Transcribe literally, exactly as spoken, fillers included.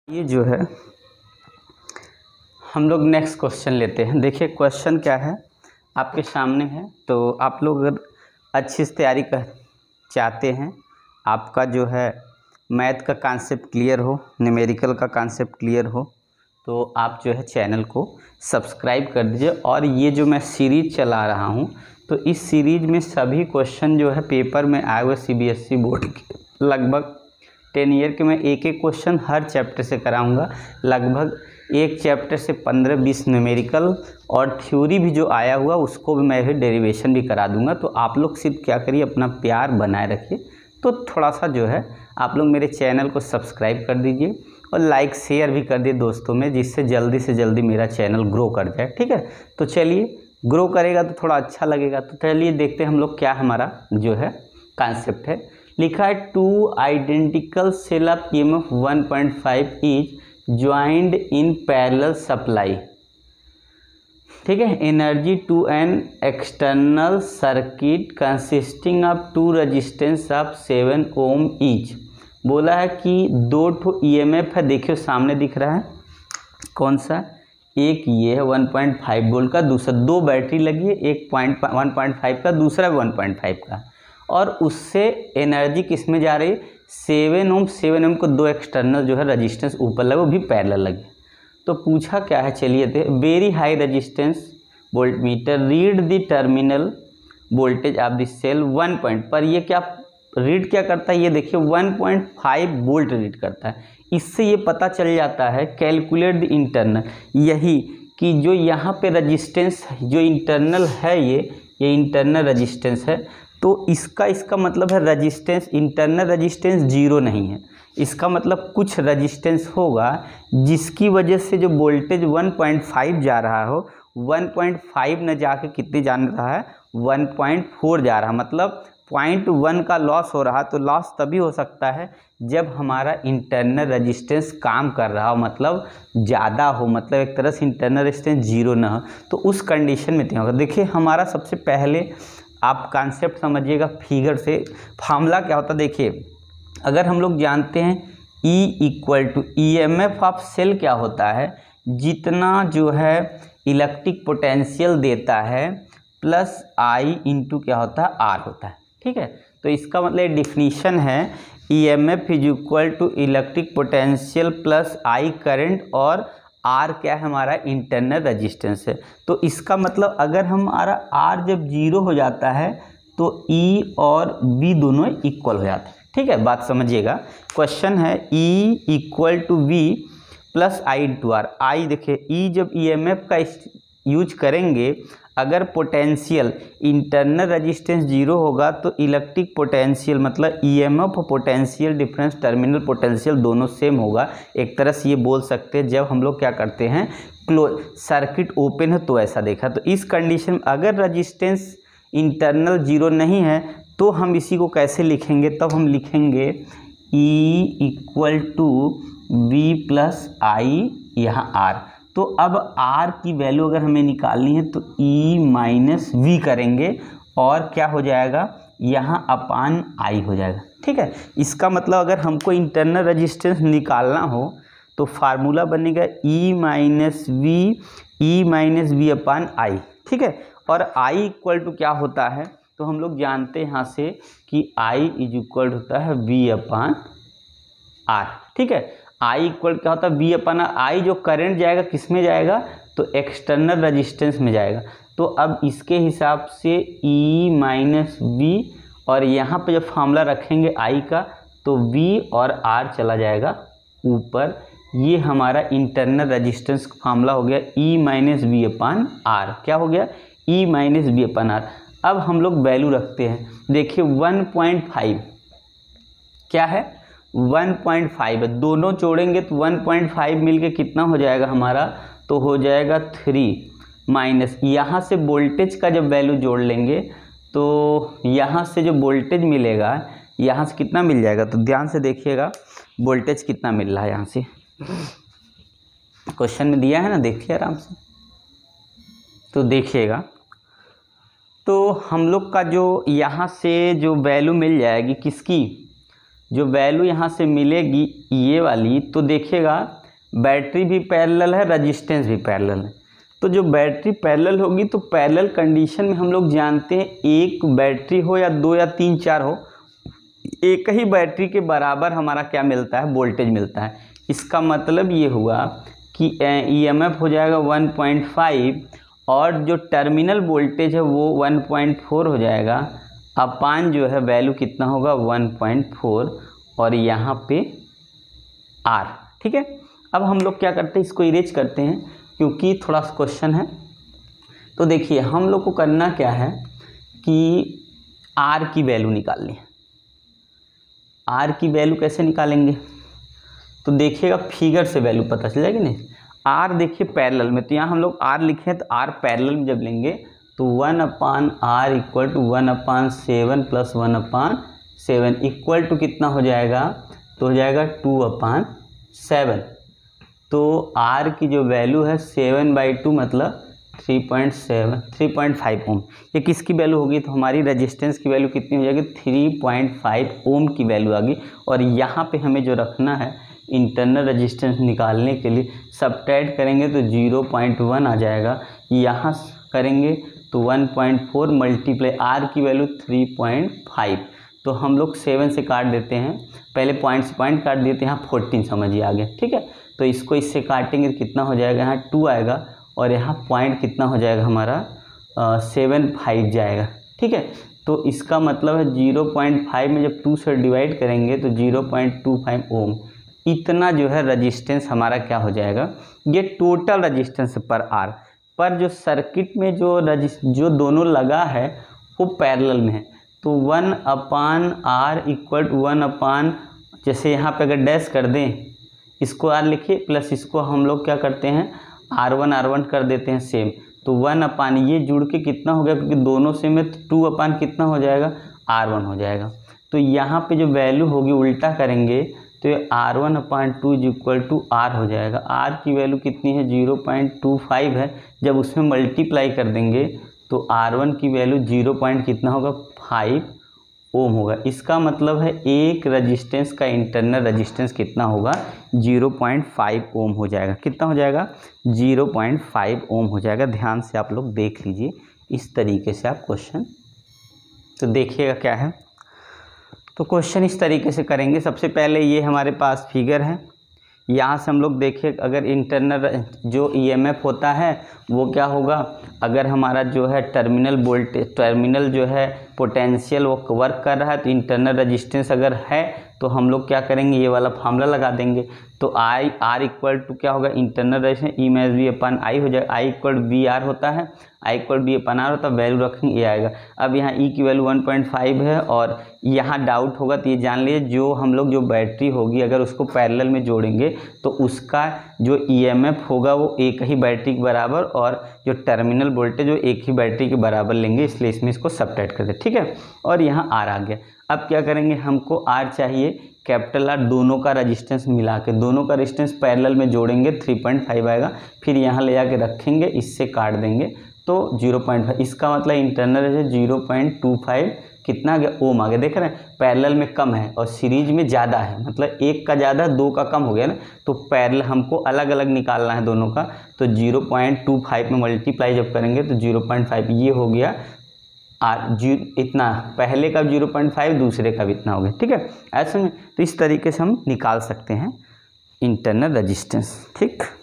ये जो है हम लोग नेक्स्ट क्वेश्चन लेते हैं। देखिए क्वेश्चन क्या है आपके सामने है, तो आप लोग अगर अच्छी से तैयारी कर चाहते हैं, आपका जो है मैथ का कॉन्सेप्ट क्लियर हो, न्यूमेरिकल का कॉन्सेप्ट क्लियर हो, तो आप जो है चैनल को सब्सक्राइब कर दीजिए। और ये जो मैं सीरीज़ चला रहा हूँ, तो इस सीरीज़ में सभी क्वेश्चन जो है पेपर में आए हुए C B S E board के लगभग टेन ईयर के मैं एक एक क्वेश्चन हर चैप्टर से कराऊंगा। लगभग एक चैप्टर से पंद्रह बीस न्यूमेरिकल और थ्योरी भी जो आया हुआ उसको भी मैं भी डेरिवेशन भी करा दूंगा। तो आप लोग सिर्फ क्या करिए, अपना प्यार बनाए रखिए। तो थोड़ा सा जो है आप लोग मेरे चैनल को सब्सक्राइब कर दीजिए और लाइक शेयर भी कर दिए दोस्तों में, जिससे जल्दी से जल्दी मेरा चैनल ग्रो कर जाए। ठीक है, तो चलिए ग्रो करेगा तो थोड़ा अच्छा लगेगा। तो चलिए देखते हैं हम लोग क्या हमारा जो है कॉन्सेप्ट है। लिखा है two identical cell of E M F one point five is joined in parallel supply. ठीक है, energy to an external circuit consisting of two resistance of seven ohm each. बोला है कि दो ठो ई एम एफ है, देखियो सामने दिख रहा है कौन सा, एक ये है वन पॉइंट फाइव वोल्ट का, दूसरा दो बैटरी लगी है, एक पॉइंट वन पॉइंट फाइव का, दूसरा वन पॉइंट फाइव का, और उससे एनर्जी किस में जा रही है, सेवन ओम सेवन ओम को दो एक्सटर्नल जो है रेजिस्टेंस ऊपर लगे, वो भी पैरेलल लगे। तो पूछा क्या है, चलिए the very high resistance voltmeter read the terminal voltage of the cell one point पर। ये क्या रीड क्या करता है, ये देखिए one point five volt read करता है। इससे ये पता चल जाता है कैलकुलेट द इंटरनल, यही कि जो यहाँ पे रेजिस्टेंस जो इंटरनल है, ये ये इंटरनल रेजिस्टेंस है। तो इसका इसका मतलब है रेजिस्टेंस, इंटरनल रेजिस्टेंस जीरो नहीं है, इसका मतलब कुछ रेजिस्टेंस होगा जिसकी वजह से जो वोल्टेज वन पॉइंट फाइव जा रहा हो, वन पॉइंट फाइव न जाके कितने जान रहा है, वन पॉइंट फोर जा रहा है। मतलब पॉइंट वन का लॉस हो रहा, तो लॉस तभी हो सकता है जब हमारा इंटरनल रेजिस्टेंस काम कर रहा हो, मतलब ज़्यादा हो, मतलब एक तरह से इंटरनल रेजिस्टेंस जीरो ना हो, तो उस कंडीशन में क्या होगा। देखिए हमारा सबसे पहले आप कॉन्सेप्ट समझिएगा फिगर से। फार्मूला क्या होता है, देखिए अगर हम लोग जानते हैं E equal to E M F of cell क्या होता है, जितना जो है इलेक्ट्रिक पोटेंशियल देता है प्लस आई इंटू क्या होता है, आर होता है। ठीक है, तो इसका मतलब डिफिनीशन है E M F is equal to electric potential plus I current, और आर क्या है हमारा इंटरनल रेजिस्टेंस है। तो इसका मतलब अगर हमारा आर जब जीरो हो जाता है तो ई और वी दोनों इक्वल हो जाते हैं। ठीक है, बात समझिएगा। क्वेश्चन है E equal to V plus I into R. आई देखिए ई जब ई एम एफ का यूज करेंगे, अगर पोटेंशियल इंटरनल रेजिस्टेंस जीरो होगा तो इलेक्ट्रिक पोटेंशियल मतलब ई एम एफ और पोटेंशियल डिफरेंस टर्मिनल पोटेंशियल दोनों सेम होगा। एक तरह से ये बोल सकते हैं जब हम लोग क्या करते हैं क्लोज सर्किट ओपन है तो ऐसा देखा। तो इस कंडीशन में अगर रेजिस्टेंस इंटरनल जीरो नहीं है तो हम इसी को कैसे लिखेंगे, तब हम लिखेंगे E equal to V plus I यहाँ आर। तो अब R की वैल्यू अगर हमें निकालनी है तो E माइनस वी करेंगे और क्या हो जाएगा, यहाँ अपान I हो जाएगा। ठीक है, इसका मतलब अगर हमको इंटरनल रेजिस्टेंस निकालना हो तो फार्मूला बनेगा E minus V, E minus V upon I. ठीक है, और I इक्वल टू क्या होता है, तो हम लोग जानते हैं यहाँ से कि I इज इक्वल होता है V अपान आर। ठीक है, आई इक्वल क्या होता है वी अपन आई, जो करंट जाएगा किस में जाएगा, तो एक्सटर्नल रेजिस्टेंस में जाएगा। तो अब इसके हिसाब से ई माइनस वी, और यहाँ पे जब फार्मूला रखेंगे आई का तो वी और आर चला जाएगा ऊपर। ये हमारा इंटरनल रेजिस्टेंस का फार्मूला हो गया E minus V upon R. क्या हो गया, E minus V upon R. अब हम लोग वैल्यू रखते हैं, देखिए वन पॉइंट फाइव क्या है, वन पॉइंट फाइव है, दोनों जोड़ेंगे तो वन पॉइंट फाइव मिलके कितना हो जाएगा हमारा, तो हो जाएगा थ्री माइनस यहाँ से वोल्टेज का जब वैल्यू जोड़ लेंगे तो यहाँ से जो वोल्टेज मिलेगा यहाँ से कितना मिल जाएगा, तो ध्यान से देखिएगा वोल्टेज कितना मिल रहा है यहाँ से, क्वेश्चन में दिया है ना, देखिए आराम से तो देखिएगा। तो हम लोग का जो यहाँ से जो वैल्यू मिल जाएगी किसकी, जो वैल्यू यहाँ से मिलेगी ये वाली, तो देखिएगा बैटरी भी पैरेलल है, रजिस्टेंस भी पैरेलल है। तो जो बैटरी पैरेलल होगी तो पैरेलल कंडीशन में हम लोग जानते हैं एक बैटरी हो या दो या तीन चार हो, एक ही बैटरी के बराबर हमारा क्या मिलता है, वोल्टेज मिलता है। इसका मतलब ये हुआ कि ईएमएफ हो जाएगा वन पॉइंट फाइव और जो टर्मिनल वोल्टेज है वो वन पॉइंट फोर हो जाएगा, अपान जो है वैल्यू कितना होगा वन पॉइंट फोर और यहाँ पे आर। ठीक है, अब हम लोग क्या करते हैं, इसको इरेज करते हैं क्योंकि थोड़ा सा क्वेश्चन है। तो देखिए हम लोग को करना क्या है कि आर की वैल्यू निकालनी है। आर की वैल्यू कैसे निकालेंगे, तो देखिएगा फिगर से वैल्यू पता चल जाएगी नहीं। आर देखिए पैरेलल में, तो यहाँ हम लोग आर लिखे हैं, तो आर पैरेलल में जब लेंगे तो one upon R equal to one upon seven plus one upon seven equal to कितना हो जाएगा, तो हो जाएगा टू अपान सेवन। तो आर की जो वैल्यू है सेवन बाई टू मतलब three point seven three point five ohm. ये किसकी वैल्यू होगी, तो हमारी रेजिस्टेंस की वैल्यू कितनी हो जाएगी, थ्री पॉइंट फाइव ओम की वैल्यू आ गई। और यहाँ पे हमें जो रखना है इंटरनल रेजिस्टेंस निकालने के लिए सब्ट्रैक्ट करेंगे तो ज़ीरो पॉइंट वन आ जाएगा, यहाँ करेंगे तो one point four multiply R की वैल्यू थ्री पॉइंट फाइव। तो हम लोग सेवन से काट देते हैं, पहले पॉइंट से पॉइंट काट देते हैं, यहाँ फोर्टीन समझिए आ गया। ठीक है, तो इसको इससे काटेंगे तो कितना हो जाएगा, यहाँ टू आएगा और यहाँ पॉइंट कितना हो जाएगा हमारा सेवन फाइव जाएगा। ठीक है, तो इसका मतलब है ज़ीरो पॉइंट फाइव में जब टू से डिवाइड करेंगे तो zero point two five ohm, इतना जो है रजिस्टेंस हमारा क्या हो जाएगा, ये टोटल रजिस्टेंस पर आर। पर जो सर्किट में जो रजिस्ट जो दोनों लगा है वो पैरेलल में है, तो one upon R equal to one upon, जैसे यहाँ पे अगर डैश कर दें इसको आर लिखिए प्लस इसको हम लोग क्या करते हैं आर वन आर वन कर देते हैं सेम, तो वन अपान ये जुड़ के कितना हो गया, क्योंकि दोनों से में टू अपान कितना हो जाएगा आर वन हो जाएगा। तो यहाँ पे जो वैल्यू होगी उल्टा करेंगे तो ये R one upon two is equal to R हो जाएगा। आर की वैल्यू कितनी है ज़ीरो पॉइंट टू फाइव है, जब उसमें मल्टीप्लाई कर देंगे तो आर वन की वैल्यू ज़ीरो पॉइंट कितना होगा फाइव ओम होगा। इसका मतलब है एक रजिस्टेंस का इंटरनल रजिस्टेंस कितना होगा ज़ीरो पॉइंट फाइव ओम हो जाएगा। कितना हो जाएगा ज़ीरो पॉइंट फाइव ओम हो जाएगा। ध्यान से आप लोग देख लीजिए इस तरीके से आप क्वेश्चन, तो देखिएगा क्या है। तो क्वेश्चन इस तरीके से करेंगे। सबसे पहले ये हमारे पास फिगर है, यहाँ से हम लोग देखिए अगर इंटरनल जो ईएमएफ होता है वो क्या होगा, अगर हमारा जो है टर्मिनल वोल्टेज टर्मिनल जो है पोटेंशियल वो वर्क कर रहा है तो इंटरनल रेजिस्टेंस अगर है तो हम लोग क्या करेंगे ये वाला फार्मूला लगा देंगे। तो आई आर इक्वल टू क्या होगा internal resistance E minus V upon I हो जाएगा। आई इक्वल बी आर होता है, I equal V upon R होता है, वैल्यू रखेंगे ये आएगा। अब यहाँ ई की वैल्यू वन पॉइंट फाइव है और यहाँ डाउट होगा तो ये जान लीजिए जो हम लोग जो बैटरी होगी अगर उसको पैरेलल में जोड़ेंगे तो उसका जो ईएमएफ होगा वो एक ही बैटरी के बराबर और जो टर्मिनल वोल्टेज वो एक ही बैटरी के बराबर लेंगे, इसलिए इसमें इसको सब्ट्रैक्ट कर दे। ठीक है, और यहाँ आर आ गया। अब क्या करेंगे, हमको आर चाहिए कैपिटल आर, दोनों का रजिस्टेंस मिला के दोनों का रजिस्टेंस पैरेलल में जोड़ेंगे थ्री पॉइंट फाइव आएगा, फिर यहाँ ले जाके रखेंगे, इससे काट देंगे तो ज़ीरो पॉइंट फाइव। इसका मतलब इंटरनल है ज़ीरो पॉइंट टू फाइव कितना आ गया ओम आ गया। देख रहे हैं पैरेलल में कम है और सीरीज में ज़्यादा है, मतलब एक का ज़्यादा दो का कम हो गया ना, तो पैरेलल हमको अलग अलग निकालना है दोनों का। तो ज़ीरो पॉइंट टू फाइव में मल्टीप्लाई जब करेंगे तो ज़ीरो पॉइंट फाइव ये हो गया आर जी इतना, पहले का ज़ीरो पॉइंट फाइव दूसरे का भी इतना हो गया। ठीक है, ऐसे में तो इस तरीके से हम निकाल सकते हैं इंटरनल रजिस्टेंस। ठीक।